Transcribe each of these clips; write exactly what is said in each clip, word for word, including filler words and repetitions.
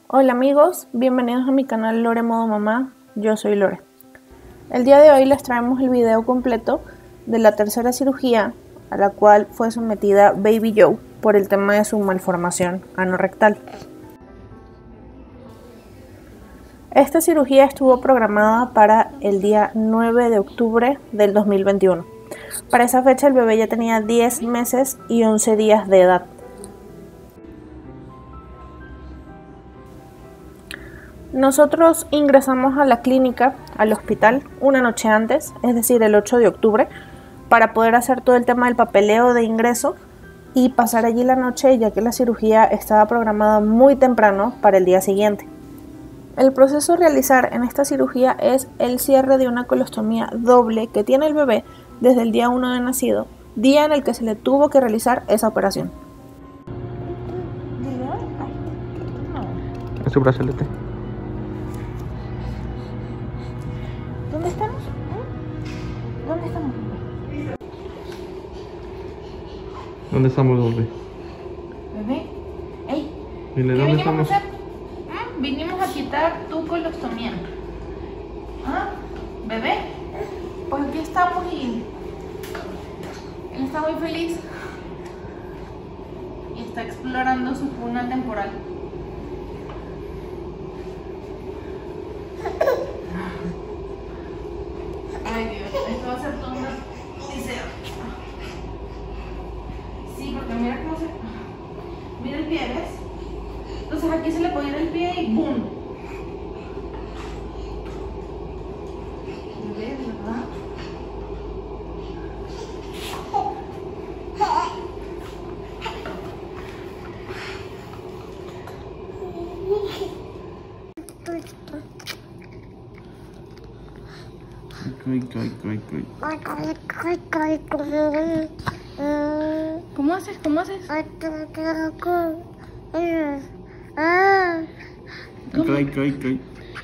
Hola amigos, bienvenidos a mi canal Lore Modo Mamá, yo soy Lore. El día de hoy les traemos el video completo de la tercera cirugía a la cual fue sometida Baby Joe por el tema de su malformación anorrectal. Esta cirugía estuvo programada para el día nueve de octubre del dos mil veintiuno. Para esa fecha el bebé ya tenía diez meses y once días de edad. Nosotros ingresamos a la clínica, al hospital, una noche antes, es decir, el ocho de octubre, para poder hacer todo el tema del papeleo de ingreso y pasar allí la noche, ya que la cirugía estaba programada muy temprano para el día siguiente. El proceso a realizar en esta cirugía es el cierre de una colostomía doble que tiene el bebé desde el día uno de nacido, día en el que se le tuvo que realizar esa operación. ¿Es su brazalete? ¿Dónde estamos? ¿Dónde estamos? ¿Dónde estamos, bebé? Bebé, ey, Dile, ¿qué ¿dónde vinimos estamos? a hacer? ¿Mm? Vinimos a quitar tu colostomía. ¿Ah? ¿Bebé? Pues aquí estamos y él está muy feliz y está explorando su cuna temporal. Ay Dios, esto va a ser todo una odisea. Sí, porque mira cómo se... Mira el pie, ¿ves? Entonces aquí se le puede ir el pie y ¡boom! ¿Ves, verdad? ¿Cómo haces? ¿Cómo haces? ¿Cómo?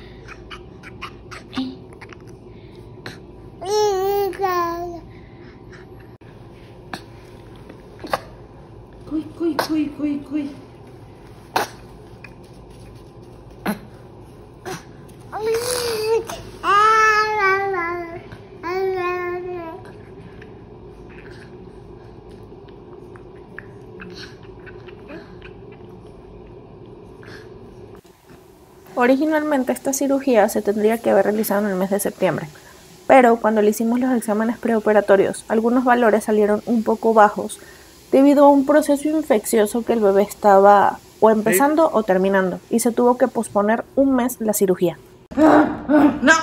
Cuy, cuy, cuy, cuy, cuy. Originalmente esta cirugía se tendría que haber realizado en el mes de septiembre, pero cuando le hicimos los exámenes preoperatorios, algunos valores salieron un poco bajos debido a un proceso infeccioso que el bebé estaba o empezando o terminando y se tuvo que posponer un mes la cirugía. ¡No!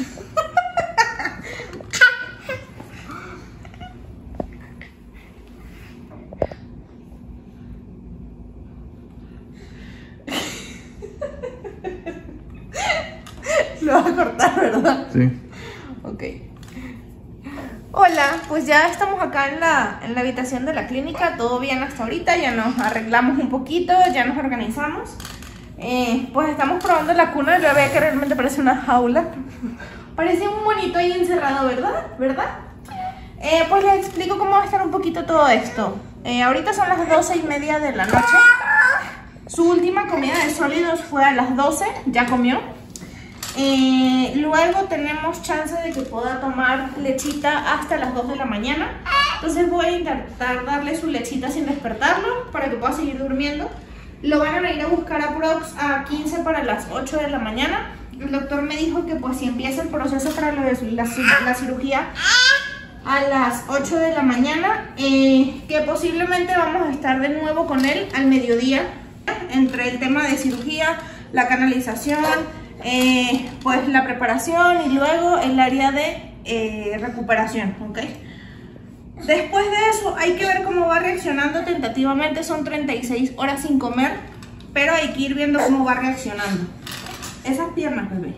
Lo vas a cortar, ¿verdad? Sí. Ok. Hola, pues ya estamos acá en la, en la habitación de la clínica. Todo bien hasta ahorita, ya nos arreglamos un poquito, ya nos organizamos. Eh, pues estamos probando la cuna del bebé, que realmente parece una jaula. Parece un monito ahí encerrado, ¿verdad? ¿Verdad? Eh, pues les explico cómo va a estar un poquito todo esto. Eh, ahorita son las doce y media de la noche. Su última comida de sólidos fue a las doce, ya comió. Eh, luego tenemos chance de que pueda tomar lechita hasta las dos de la mañana. Entonces voy a intentar darle su lechita sin despertarlo para que pueda seguir durmiendo. Lo van a ir a buscar a Prox a quince para las ocho de la mañana. El doctor me dijo que pues si empieza el proceso para lo de la, la cirugía a las ocho de la mañana, eh, que posiblemente vamos a estar de nuevo con él al mediodía, entre el tema de cirugía, la canalización, eh, pues la preparación y luego el área de eh, recuperación, ¿ok? Después de eso hay que ver cómo va reaccionando tentativamente. Son treinta y seis horas sin comer, pero hay que ir viendo cómo va reaccionando. Esas piernas, bebé.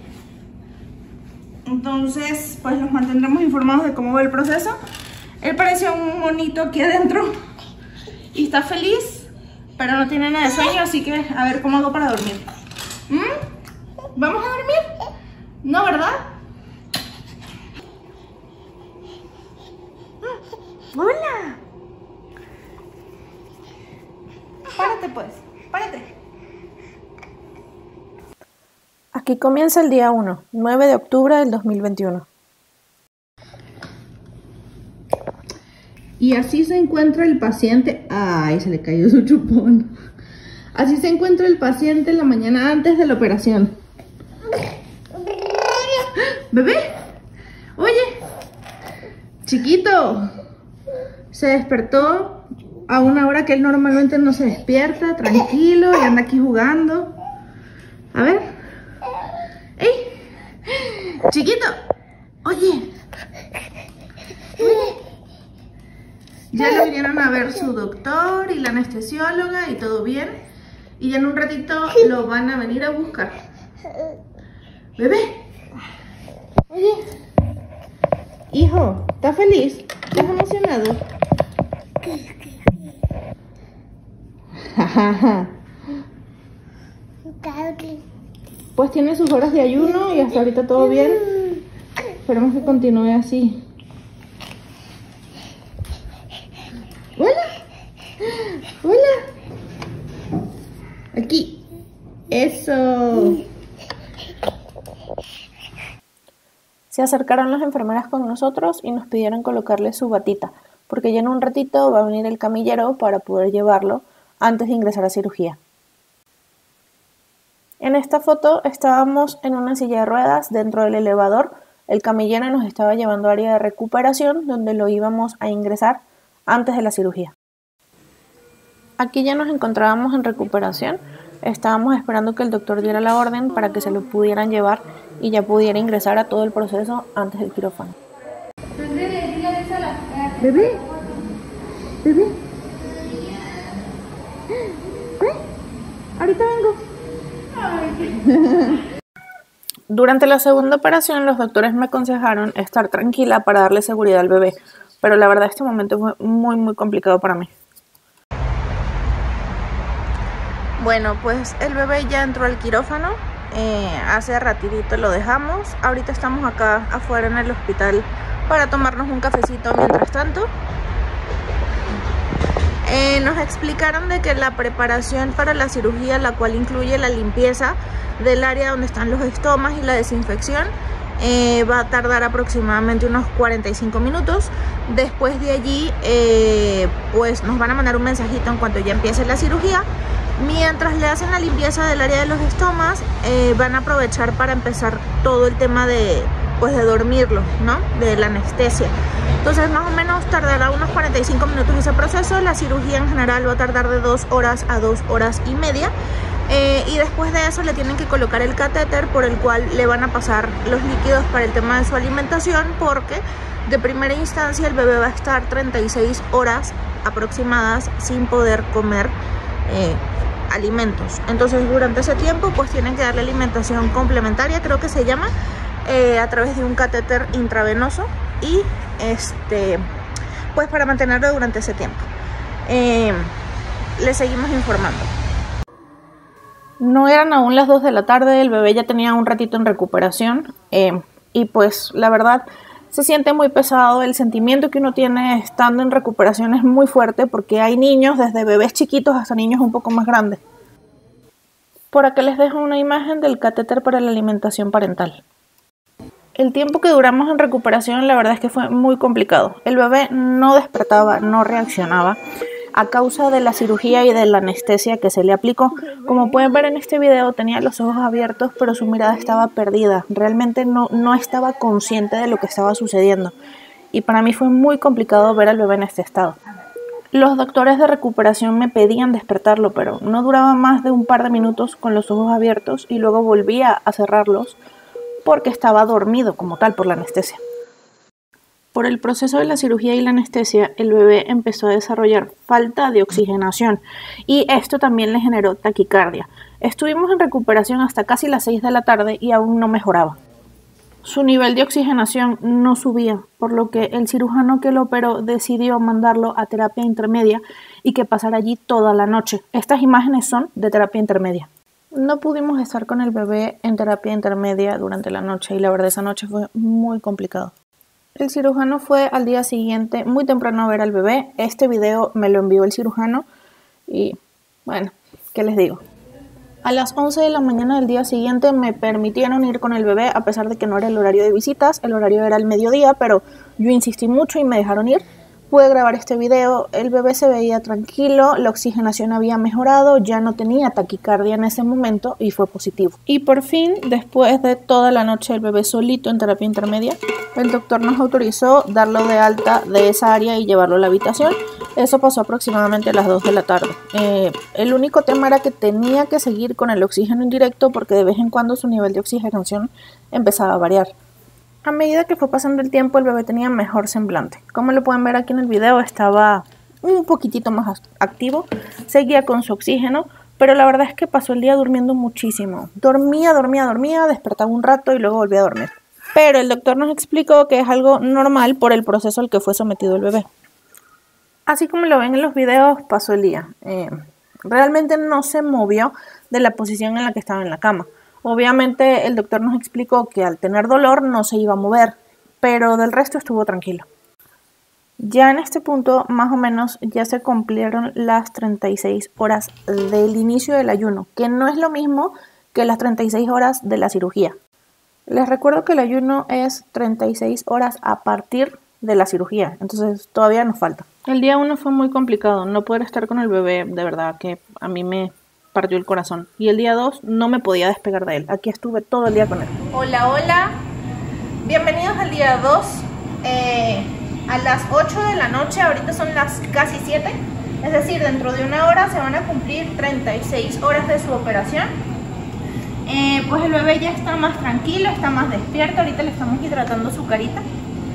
Entonces, pues los mantendremos informados de cómo va el proceso. Él parecía un monito aquí adentro y está feliz, pero no tiene nada de sueño, así que a ver cómo hago para dormir. ¿Mm? ¿Vamos a dormir? ¿No, verdad? ¡Hola! Párate pues, párate. Aquí comienza el día uno, nueve de octubre del dos mil veintiuno. Y así se encuentra el paciente. Ay, se le cayó su chupón. Así se encuentra el paciente la mañana antes de la operación. ¿Bebé? Oye, chiquito. Se despertó a una hora que él normalmente no se despierta, tranquilo, y anda aquí jugando. A ver. ¡Ey! Chiquito. Oye. Oye. Ya lo vinieron a ver su doctor y la anestesióloga y todo bien. Y ya en un ratito lo van a venir a buscar. Bebé. Oye. Hijo, ¿estás feliz? ¿Estás emocionado? Pues tiene sus horas de ayuno y hasta ahorita todo bien. Esperemos que continúe así. Hola. Hola. Aquí. Eso. Se acercaron las enfermeras con nosotros y nos pidieron colocarle su batita, porque ya en un ratito va a venir el camillero para poder llevarlo antes de ingresar a cirugía. En esta foto estábamos en una silla de ruedas dentro del elevador. El camillero nos estaba llevando a área de recuperación donde lo íbamos a ingresar antes de la cirugía. Aquí ya nos encontrábamos en recuperación. Estábamos esperando que el doctor diera la orden para que se lo pudieran llevar y ya pudiera ingresar a todo el proceso antes del quirófano. Bebé. Bebé. ¿Eh? Ahorita vengo. Durante la segunda operación los doctores me aconsejaron estar tranquila para darle seguridad al bebé, pero la verdad este momento fue muy muy complicado para mí. Bueno, pues el bebé ya entró al quirófano, eh, hace ratito lo dejamos, ahorita estamos acá afuera en el hospital para tomarnos un cafecito mientras tanto. Eh, nos explicaron de que la preparación para la cirugía, la cual incluye la limpieza del área donde están los estomas y la desinfección, eh, va a tardar aproximadamente unos cuarenta y cinco minutos. Después de allí, eh, pues nos van a mandar un mensajito en cuanto ya empiece la cirugía. Mientras le hacen la limpieza del área de los estomas, eh, van a aprovechar para empezar todo el tema de, pues de dormirlo, ¿no? De la anestesia. Entonces más o menos tardará unos cuarenta y cinco minutos ese proceso. La cirugía en general va a tardar de dos horas a dos horas y media. Eh, y después de eso le tienen que colocar el catéter por el cual le van a pasar los líquidos para el tema de su alimentación, porque de primera instancia el bebé va a estar treinta y seis horas aproximadas sin poder comer eh, alimentos. Entonces durante ese tiempo pues tienen que darle alimentación complementaria, creo que se llama, eh, a través de un catéter intravenoso y este pues para mantenerlo durante ese tiempo. Eh, le seguimos informando. No eran aún las dos de la tarde, el bebé ya tenía un ratito en recuperación eh, y pues la verdad se siente muy pesado. El sentimiento que uno tiene estando en recuperación es muy fuerte porque hay niños desde bebés chiquitos hasta niños un poco más grandes. Por acá les dejo una imagen del catéter para la alimentación parental. El tiempo que duramos en recuperación la verdad es que fue muy complicado. El bebé no despertaba, no reaccionaba a causa de la cirugía y de la anestesia que se le aplicó. Como pueden ver en este video, tenía los ojos abiertos, pero su mirada estaba perdida. Realmente no, no estaba consciente de lo que estaba sucediendo. Y para mí fue muy complicado ver al bebé en este estado. Los doctores de recuperación me pedían despertarlo, pero no duraba más de un par de minutos con los ojos abiertos y luego volvía a cerrarlos porque estaba dormido como tal por la anestesia. Por el proceso de la cirugía y la anestesia, el bebé empezó a desarrollar falta de oxigenación y esto también le generó taquicardia. Estuvimos en recuperación hasta casi las seis de la tarde y aún no mejoraba. Su nivel de oxigenación no subía, por lo que el cirujano que lo operó decidió mandarlo a terapia intermedia y que pasara allí toda la noche. Estas imágenes son de terapia intermedia. No pudimos estar con el bebé en terapia intermedia durante la noche y la verdad esa noche fue muy complicado. El cirujano fue al día siguiente muy temprano a ver al bebé. Este video me lo envió el cirujano y bueno, ¿qué les digo? A las once de la mañana del día siguiente me permitieron ir con el bebé, a pesar de que no era el horario de visitas, el horario era el mediodía, pero yo insistí mucho y me dejaron ir. Pude grabar este video, el bebé se veía tranquilo, la oxigenación había mejorado, ya no tenía taquicardia en ese momento y fue positivo. Y por fin, después de toda la noche el bebé solito en terapia intermedia, el doctor nos autorizó darlo de alta de esa área y llevarlo a la habitación. Eso pasó aproximadamente a las dos de la tarde. Eh, el único tema era que tenía que seguir con el oxígeno indirecto porque de vez en cuando su nivel de oxigenación empezaba a variar. A medida que fue pasando el tiempo, el bebé tenía mejor semblante. Como lo pueden ver aquí en el video, estaba un poquitito más activo, seguía con su oxígeno, pero la verdad es que pasó el día durmiendo muchísimo. Dormía, dormía, dormía, despertaba un rato y luego volvía a dormir. Pero el doctor nos explicó que es algo normal por el proceso al que fue sometido el bebé. Así como lo ven en los videos, pasó el día. Eh, realmente no se movió de la posición en la que estaba en la cama. Obviamente el doctor nos explicó que al tener dolor no se iba a mover, pero del resto estuvo tranquilo. Ya en este punto, más o menos, ya se cumplieron las treinta y seis horas del inicio del ayuno, que no es lo mismo que las treinta y seis horas de la cirugía. Les recuerdo que el ayuno es treinta y seis horas a partir de la cirugía, entonces todavía nos falta. El día uno fue muy complicado, no poder estar con el bebé, de verdad que a mí me partió el corazón. Y el día dos no me podía despegar de él, aquí estuve todo el día con él. Hola, hola, bienvenidos al día dos, eh, a las ocho de la noche, ahorita son las casi siete, es decir, dentro de una hora se van a cumplir treinta y seis horas de su operación. Eh, pues el bebé ya está más tranquilo, está más despierto, ahorita le estamos hidratando su carita.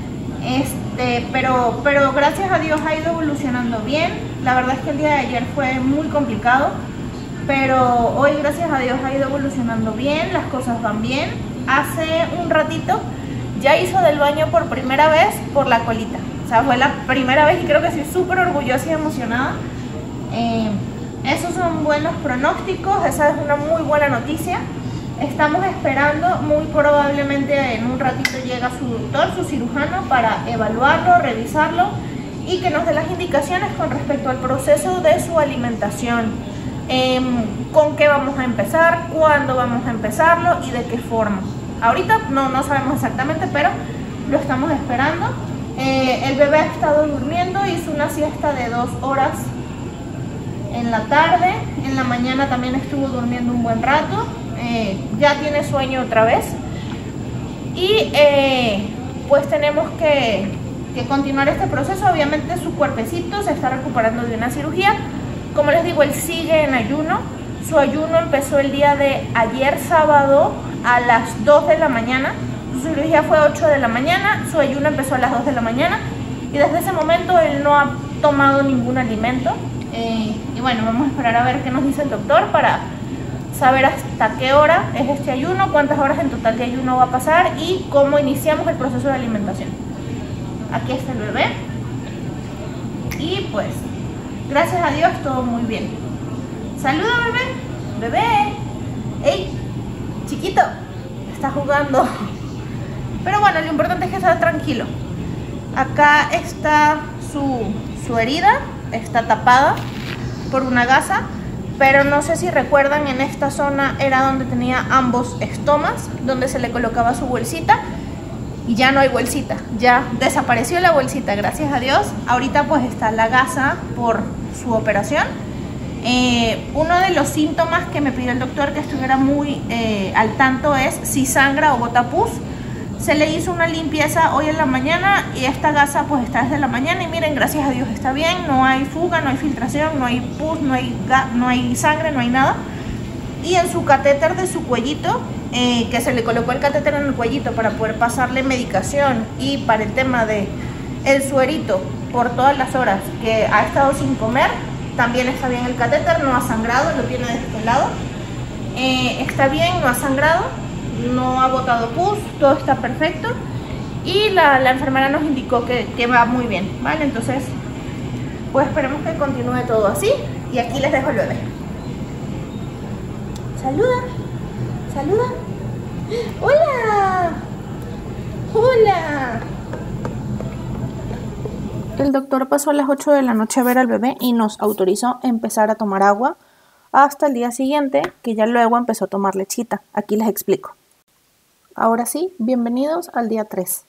Este, pero, pero gracias a Dios ha ido evolucionando bien. La verdad es que el día de ayer fue muy complicado, pero hoy gracias a Dios ha ido evolucionando bien, las cosas van bien. Hace un ratito ya hizo del baño por primera vez por la colita, o sea, fue la primera vez y creo que estoy súper orgullosa y emocionada. Eh, esos son buenos pronósticos, esa es una muy buena noticia. Estamos esperando, muy probablemente en un ratito llega su doctor, su cirujano, para evaluarlo, revisarlo y que nos dé las indicaciones con respecto al proceso de su alimentación. Eh, con qué vamos a empezar, cuándo vamos a empezarlo y de qué forma. Ahorita no, no sabemos exactamente, pero lo estamos esperando. Eh, el bebé ha estado durmiendo, hizo una siesta de dos horas en la tarde, en la mañana también estuvo durmiendo un buen rato. Eh, ya tiene sueño otra vez y eh, pues tenemos que, que continuar este proceso. Obviamente su cuerpecito se está recuperando de una cirugía. Como les digo, él sigue en ayuno. Su ayuno empezó el día de ayer sábado a las dos de la mañana. Su cirugía fue a ocho de la mañana, su ayuno empezó a las dos de la mañana y desde ese momento él no ha tomado ningún alimento. Eh, y bueno, vamos a esperar a ver qué nos dice el doctor para saber hasta qué hora es este ayuno, cuántas horas en total de ayuno va a pasar y cómo iniciamos el proceso de alimentación. Aquí está el bebé y pues gracias a Dios todo muy bien. Saluda, bebé. Bebé. Ey, chiquito, está jugando. Pero bueno, lo importante es que esté tranquilo. Acá está su, su herida, está tapada por una gasa. Pero no sé si recuerdan, en esta zona era donde tenía ambos estomas, donde se le colocaba su bolsita. Y ya no hay bolsita, ya desapareció la bolsita, gracias a Dios. Ahorita pues está la gasa por su operación. Eh, uno de los síntomas que me pidió el doctor que estuviera muy eh, al tanto es si sangra o bota pus. Se le hizo una limpieza hoy en la mañana y esta gasa pues está desde la mañana y miren, gracias a Dios está bien, no hay fuga, no hay filtración, no hay pus, no hay, no hay sangre, no hay nada. Y en su catéter de su cuellito, eh, que se le colocó el catéter en el cuellito para poder pasarle medicación y para el tema de el suerito por todas las horas que ha estado sin comer, también está bien el catéter, no ha sangrado, lo tiene de este lado. Eh, está bien, no ha sangrado, no ha botado pus, todo está perfecto y la, la enfermera nos indicó que, que va muy bien, ¿vale? Entonces, pues esperemos que continúe todo así y aquí les dejo el bebé. Saluda, saluda. Hola, hola. El doctor pasó a las ocho de la noche a ver al bebé y nos autorizó empezar a tomar agua. hasta el día siguiente, que ya luego empezó a tomar lechita. Aquí les explico. Ahora sí, bienvenidos al día tres.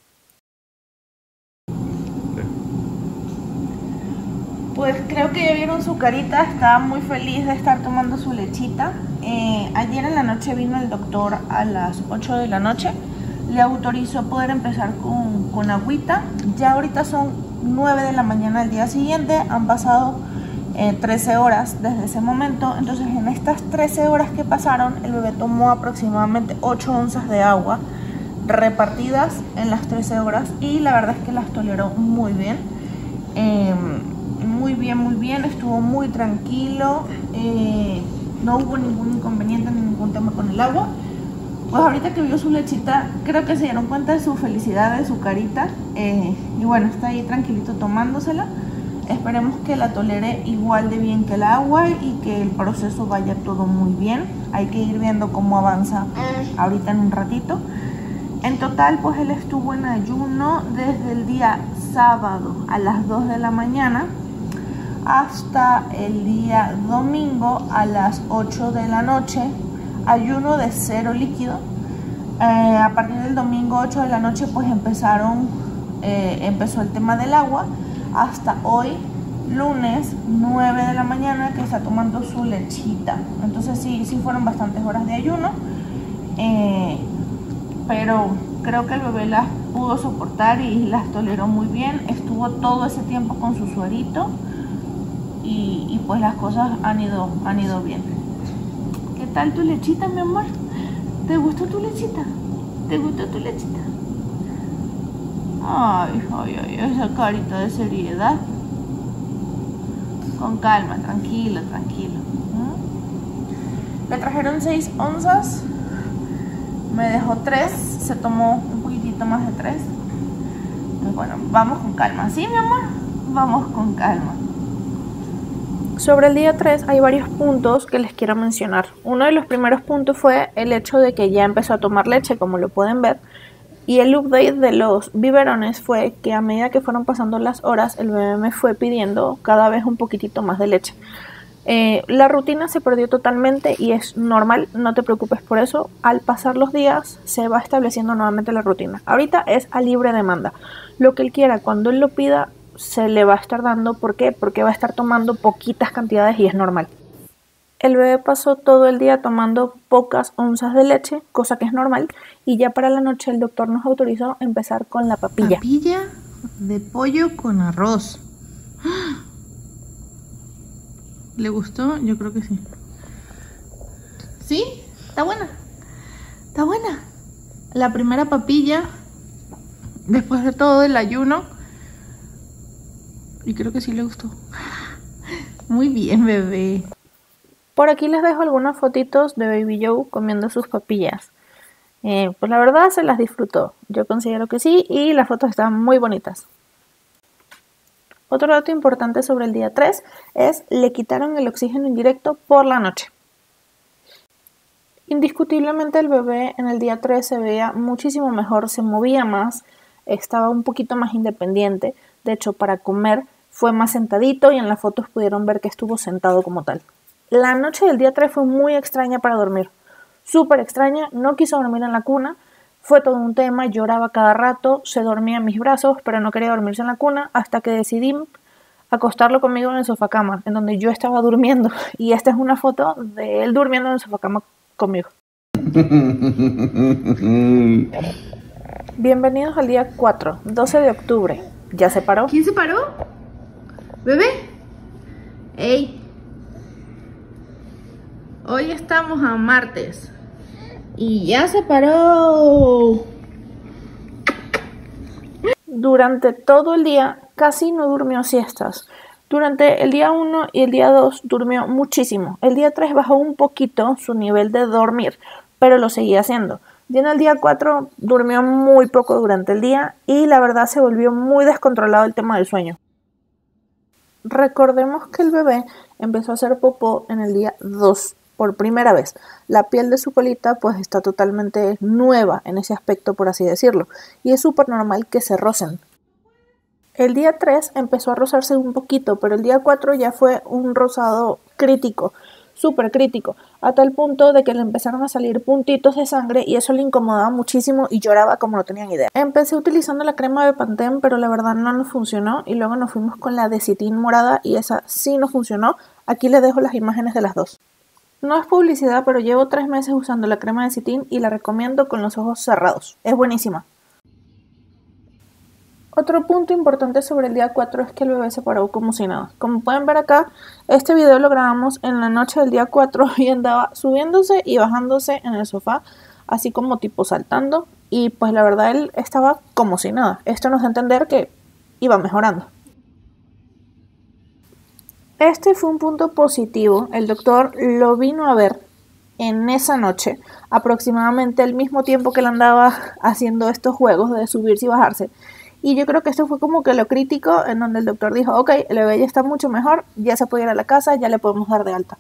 Pues creo que ya vieron su carita, está muy feliz de estar tomando su lechita. Eh, ayer en la noche vino el doctor a las ocho de la noche, le autorizó poder empezar con, con agüita. Ya ahorita son nueve de la mañana del día siguiente, han pasado eh, trece horas desde ese momento. Entonces en estas trece horas que pasaron, el bebé tomó aproximadamente ocho onzas de agua repartidas en las trece horas y la verdad es que las toleró muy bien. Eh, muy bien, muy bien, estuvo muy tranquilo, eh, no hubo ningún inconveniente, ningún tema con el agua. Pues ahorita que vio su lechita, creo que se dieron cuenta de su felicidad, de su carita, eh, y bueno, está ahí tranquilito tomándosela. Esperemos que la tolere igual de bien que el agua y que el proceso vaya todo muy bien. Hay que ir viendo cómo avanza ahorita en un ratito. En total, pues él estuvo en ayuno desde el día sábado a las dos de la mañana hasta el día domingo a las ocho de la noche, ayuno de cero líquido. Eh, a partir del domingo ocho de la noche pues empezaron, eh, empezó el tema del agua, hasta hoy, lunes nueve de la mañana, que está tomando su lechita. Entonces sí, sí fueron bastantes horas de ayuno, eh, pero creo que el bebé las pudo soportar y las toleró muy bien. Estuvo todo ese tiempo con su suerito. Y, y pues las cosas han ido, han ido bien. ¿Qué tal tu lechita, mi amor? ¿Te gustó tu lechita? ¿Te gustó tu lechita? Ay, ay, ay, esa carita de seriedad. Con calma, tranquilo, tranquilo. ¿Mm? Le trajeron seis onzas. Me dejó tres. Se tomó un poquitito más de tres. Pues bueno, vamos con calma. ¿Sí, mi amor? Vamos con calma. Sobre el día tres hay varios puntos que les quiero mencionar. Uno de los primeros puntos fue el hecho de que ya empezó a tomar leche, como lo pueden ver. Y el update de los biberones fue que a medida que fueron pasando las horas, el bebé me fue pidiendo cada vez un poquitito más de leche. Eh, la rutina se perdió totalmente y es normal, no te preocupes por eso. Al pasar los días se va estableciendo nuevamente la rutina. Ahorita es a libre demanda. Lo que él quiera, cuando él lo pida, se le va a estar dando. ¿Por qué? Porque va a estar tomando poquitas cantidades y es normal. El bebé pasó todo el día tomando pocas onzas de leche, cosa que es normal, y ya para la noche el doctor nos autorizó empezar con la papilla. Papilla de pollo con arroz. ¿Le gustó? Yo creo que sí. ¿Sí? ¿Está buena? ¿Está buena? La primera papilla después de todo el ayuno. Y creo que sí le gustó. Muy bien, bebé. Por aquí les dejo algunas fotitos de Baby Joe comiendo sus papillas. Eh, pues la verdad se las disfrutó. Yo considero que sí y las fotos están muy bonitas. Otro dato importante sobre el día tres es le quitaron el oxígeno indirecto por la noche. Indiscutiblemente el bebé en el día tres se veía muchísimo mejor, se movía más, estaba un poquito más independiente. De hecho, para comer fue más sentadito y en las fotos pudieron ver que estuvo sentado como tal. La noche del día tres fue muy extraña para dormir. Súper extraña, no quiso dormir en la cuna. Fue todo un tema, lloraba cada rato, se dormía en mis brazos, pero no quería dormirse en la cuna hasta que decidí acostarlo conmigo en el sofacama, en donde yo estaba durmiendo. Y esta es una foto de él durmiendo en el sofacama conmigo. Bienvenidos al día cuatro, doce de octubre. ¿Ya se paró? ¿Quién se paró? ¿Bebé? ¡Ey! Hoy estamos a martes. Y ya se paró. Durante todo el día casi no durmió siestas. Durante el día uno y el día dos durmió muchísimo. El día tres bajó un poquito su nivel de dormir, pero lo seguía haciendo. Y en el día cuatro durmió muy poco durante el día y la verdad se volvió muy descontrolado el tema del sueño. Recordemos que el bebé empezó a hacer popó en el día dos por primera vez. La piel de su colita pues está totalmente nueva en ese aspecto, por así decirlo, y es súper normal que se rocen. El día tres empezó a rozarse un poquito, pero el día cuatro ya fue un rosado crítico. súper crítico, a tal punto de que le empezaron a salir puntitos de sangre y eso le incomodaba muchísimo y lloraba como no tenían idea. Empecé utilizando la crema de Pantene, pero la verdad no nos funcionó y luego nos fuimos con la Desitin morada y esa sí nos funcionó. Aquí les dejo las imágenes de las dos. No es publicidad, pero llevo tres meses usando la crema de Desitin y la recomiendo con los ojos cerrados. Es buenísima. Otro punto importante sobre el día cuatro es que el bebé se paró como si nada. Como pueden ver acá, este video lo grabamos en la noche del día cuatro y andaba subiéndose y bajándose en el sofá, así como tipo saltando. Y pues la verdad él estaba como si nada. Esto nos da a entender que iba mejorando. Este fue un punto positivo. El doctor lo vino a ver en esa noche, aproximadamente el mismo tiempo que él andaba haciendo estos juegos de subirse y bajarse. Y yo creo que esto fue como que lo crítico en donde el doctor dijo, ok, el bebé ya está mucho mejor, ya se puede ir a la casa, ya le podemos dar de alta.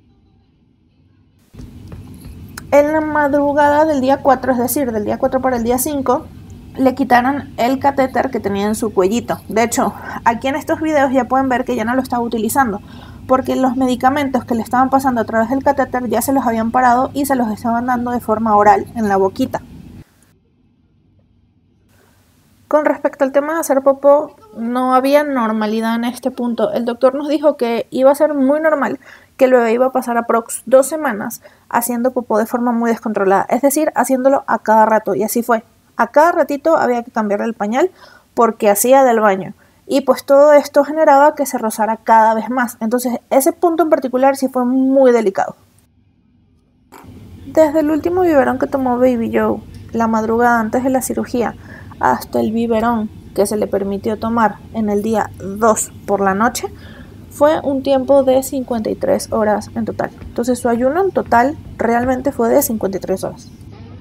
En la madrugada del día cuatro, es decir, del día cuatro para el día cinco, le quitaron el catéter que tenía en su cuellito. De hecho, aquí en estos videos ya pueden ver que ya no lo estaba utilizando, porque los medicamentos que le estaban pasando a través del catéter ya se los habían parado y se los estaban dando de forma oral en la boquita. Con respecto al tema de hacer popó, no había normalidad en este punto. El doctor nos dijo que iba a ser muy normal, que el bebé iba a pasar aprox dos semanas haciendo popó de forma muy descontrolada, es decir, haciéndolo a cada rato, y así fue. A cada ratito había que cambiarle el pañal porque hacía del baño, y pues todo esto generaba que se rozara cada vez más. Entonces ese punto en particular sí fue muy delicado. Desde el último biberón que tomó Baby Joe, la madrugada antes de la cirugía, hasta el biberón que se le permitió tomar en el día dos por la noche, fue un tiempo de cincuenta y tres horas en total. Entonces su ayuno en total realmente fue de cincuenta y tres horas.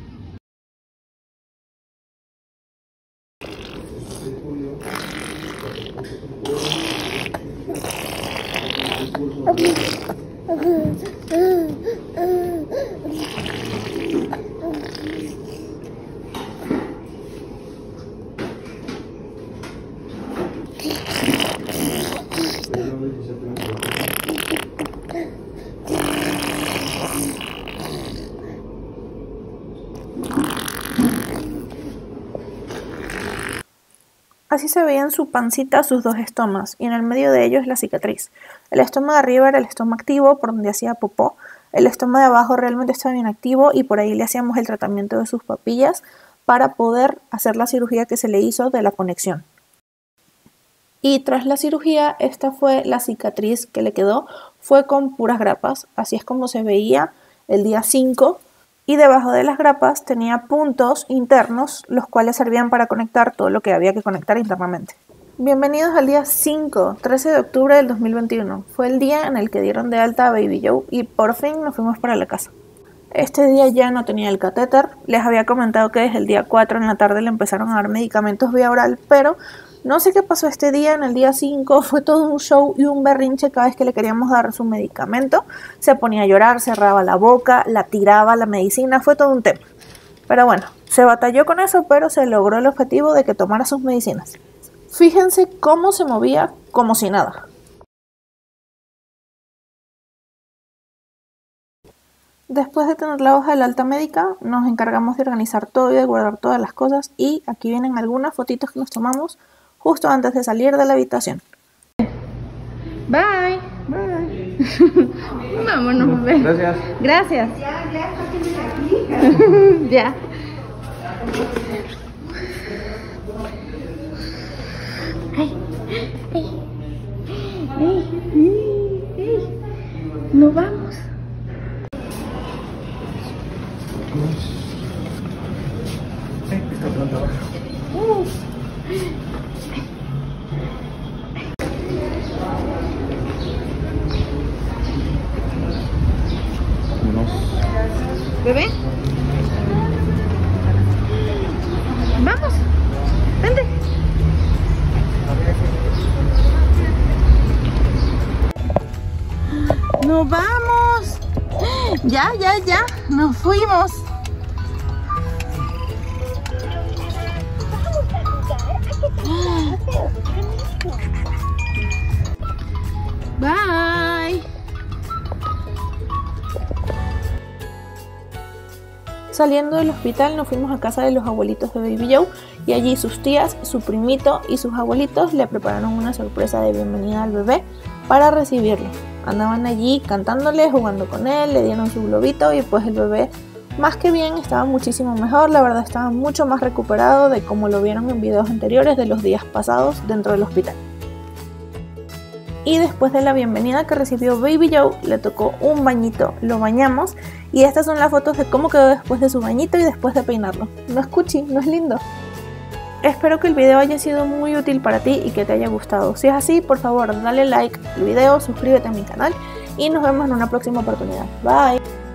Así se veía en su pancita sus dos estomas, y en el medio de ellos la cicatriz. El estoma de arriba era el estoma activo, por donde hacía popó. El estoma de abajo realmente estaba bien activo, y por ahí le hacíamos el tratamiento de sus papillas para poder hacer la cirugía que se le hizo de la conexión. Y tras la cirugía, esta fue la cicatriz que le quedó, fue con puras grapas. Así es como se veía el día cinco. Y debajo de las grapas tenía puntos internos, los cuales servían para conectar todo lo que había que conectar internamente. Bienvenidos al día cinco, trece de octubre del dos mil veintiuno. Fue el día en el que dieron de alta a Baby Joe y por fin nos fuimos para la casa. Este día ya no tenía el catéter. Les había comentado que desde el día cuatro en la tarde le empezaron a dar medicamentos vía oral, pero no sé qué pasó este día. En el día cinco fue todo un show y un berrinche cada vez que le queríamos dar su medicamento. Se ponía a llorar, cerraba la boca, la tiraba la medicina, fue todo un tema. Pero bueno, se batalló con eso, pero se logró el objetivo de que tomara sus medicinas. Fíjense cómo se movía como si nada. Después de tener la hoja de la alta médica, nos encargamos de organizar todo y de guardar todas las cosas, y aquí vienen algunas fotitos que nos tomamos justo antes de salir de la habitación. Bye. Bye. Vámonos, bebé. Gracias. Gracias. Ya, ya. Ay, ay, ay, ay, ay. Nos vamos. Esta planta baja. Uh. Bebé, vamos, vente. Nos vamos. Ya, ya, ya, nos fuimos. Bye. Saliendo del hospital nos fuimos a casa de los abuelitos de Baby Joe y allí sus tías, su primito y sus abuelitos le prepararon una sorpresa de bienvenida al bebé para recibirlo. Andaban allí cantándole, jugando con él, le dieron su globito y pues el bebé más que bien estaba muchísimo mejor, la verdad estaba mucho más recuperado de como lo vieron en videos anteriores de los días pasados dentro del hospital. Y después de la bienvenida que recibió Baby Joe, le tocó un bañito, lo bañamos y estas son las fotos de cómo quedó después de su bañito y después de peinarlo. ¿No es cuchi? ¿No es lindo? Espero que el video haya sido muy útil para ti y que te haya gustado. Si es así, por favor dale like al video, suscríbete a mi canal y nos vemos en una próxima oportunidad. Bye.